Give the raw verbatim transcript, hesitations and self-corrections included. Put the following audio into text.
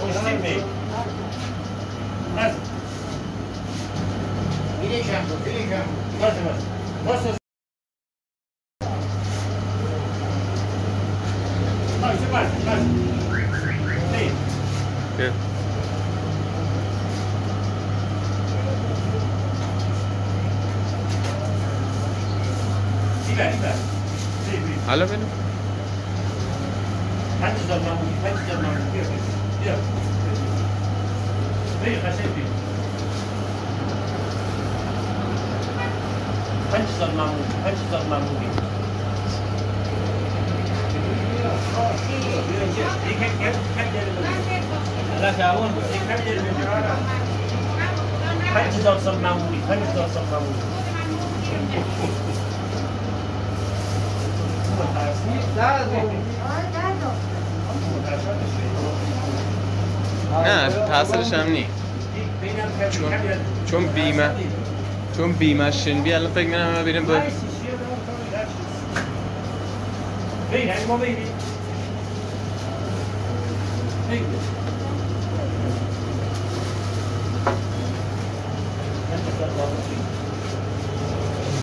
پشتی می بس میریشم میریشم بس بس بس بس بس بس سی Good. سی بس بس سی سی حالا ببین پنج هزار معمولی پنج هزار معمولی بیا بیا بیا قشنگ بیا پنج هزار معمولی پنج هزار معمولی پنج هزار سال معمولی پنج هزار سال معمولی نه تاثیرش هم نی چون چون بیمه چون بیمه شنبی الان فکر می‌کنم ما بریم با ببین ما ببین